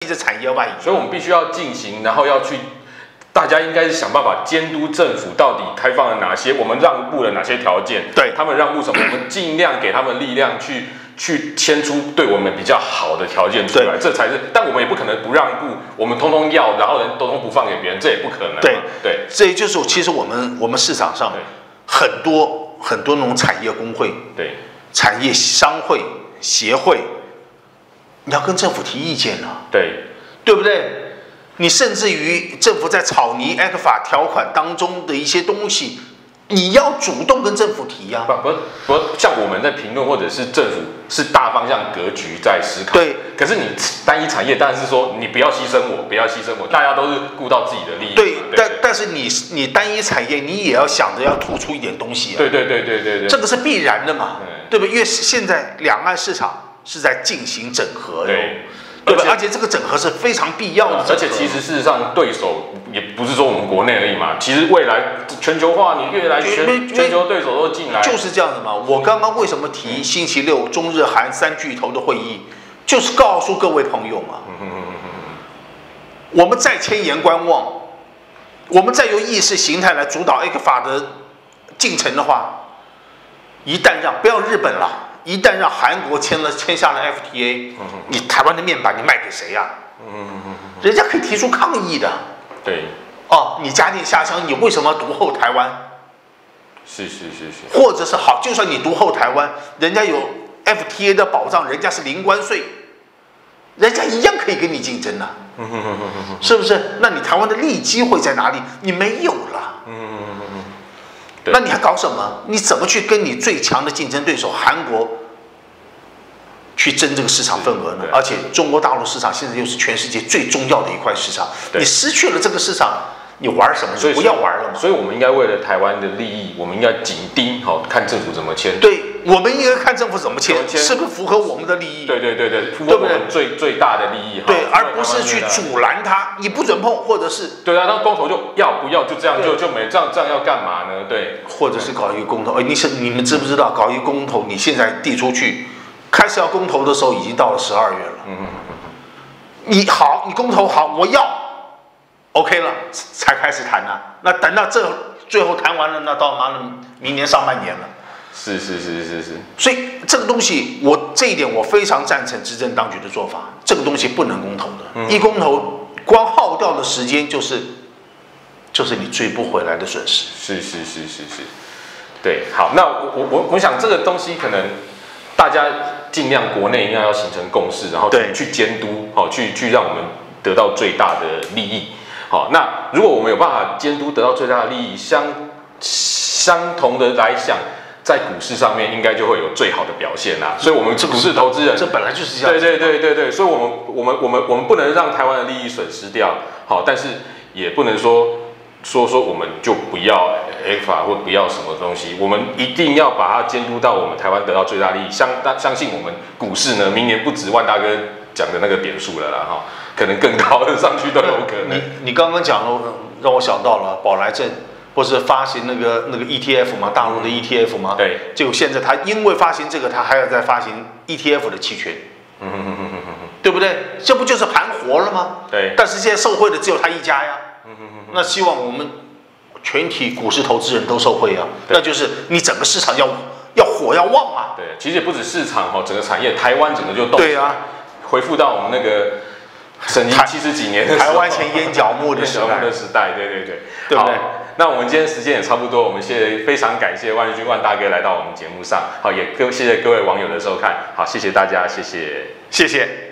着产业外移。 所以我们必须要进行，然后要去，大家应该是想办法监督政府到底开放了哪些，我们让步了哪些条件， 对他们让步什么，我们尽量给他们力量去签出对我们比较好的条件出来，这才是。但我们也不可能不让步，我们通通要，然后人通通不放给别人，这也不可能。对， 这也就是其实我们市场上很多那种产业工会， 对， 产业商会协会，你要跟政府提意见啊，对不对？你甚至于政府在草拟 ECFA 条款当中的一些东西，你要主动跟政府提呀。 不，像我们在评论或者是政府是大方向格局在思考。 对。 可是你单一产业当然是说你不要牺牲我，不要牺牲我，大家都是顾到自己的利益。 对，但是你单一产业你也要想着要突出一点东西啊。 对， 这个是必然的嘛，对不对？因为现在两岸市场是在进行整合的。对吧？而且这个整合是非常必要的。 而且其实事实上，对手也不是说我们国内而已嘛。其实未来全球化，你越来全球对手都进来， 就是这样子嘛。我刚刚为什么提星期六中日韩三巨头的会议，就是告诉各位朋友嘛，我们再千言观望，我们再用意识形态来主导 ECFA 的进程的话，一旦不要日本了。一旦让韩国签下了 FTA，你台湾的面板你卖给谁呀？人家可以提出抗议的。 对。 哦，你家电下乡，你为什么要独后台湾？ 是。 或者是好，就算你独后台湾，人家有 FTA 的保障，人家是零关税，人家一样可以跟你竞争啊。是不是？那你台湾的利机会在哪里？你没有了。那你还搞什么？你怎么去跟你最强的竞争对手韩国去争这个市场份额呢？而且中国大陆市场现在又是全世界最重要的一块市场，你失去了这个市场，你玩什么？所以不要玩了嘛。 所以我们应该为了台湾的利益，我们应该紧盯看政府怎么签。 对，我们应该看政府怎么签，是不是符合我们的利益？ 对，符合我们最大的利益。 对，而不是去阻拦它，你不准碰，或者是对啊，那公投就要不要就这样就没这样要干嘛呢？对， 或者是搞一个公投。你们知不知道搞一个公投？你现在递出去，开始要公投的时候已经到了12月了。你公投好，我要 OK 了才开始谈啊。那等到最后谈完了，那到明年上半年了。 是。 所以这个东西，这一点我非常赞成执政当局的做法。这个东西不能公投的，一公投光耗掉的时间就是你追不回来的损失。 是。对，好，那我想这个东西可能大家尽量国内应该要形成共识，然后去监督，去让我们得到最大的利益。好，那如果我们有办法监督得到最大的利益，相同的来想，在股市上面应该就会有最好的表现啦。所以，我们股市投资人， 这本来就是这样。 对。所以，我们不能让台湾的利益损失掉。好，但是也不能说我们就不要 ECFA 或不要什么东西，我们一定要把它监督到我们台湾得到最大利益。相信我们股市呢，明年不止万大哥讲的那个点数了啦，可能更高的上去都有可能。 你刚刚讲了，让我想到了宝来证，不是发行那个 ETF 吗？大陆的 ETF 吗？ 对。 结果现在他因为发行这个，他还要再发行 ETF 的期权。对不对？这不就是盘活了吗？ 对。 但是现在受惠的只有他一家呀。那希望我们全体股市投资人都受惠啊。那就是你整个市场要火要旺啊。 对，其实也不止市场整个产业，台湾整个就动。 对啊。 恢复到我们那个沈经70几年的时候， 台湾前烟角木的时代，对不对？那我们今天时间也差不多，我们非常感谢万军万大哥来到我们节目上，好，也谢谢各位网友的收看，好，谢谢大家，谢谢。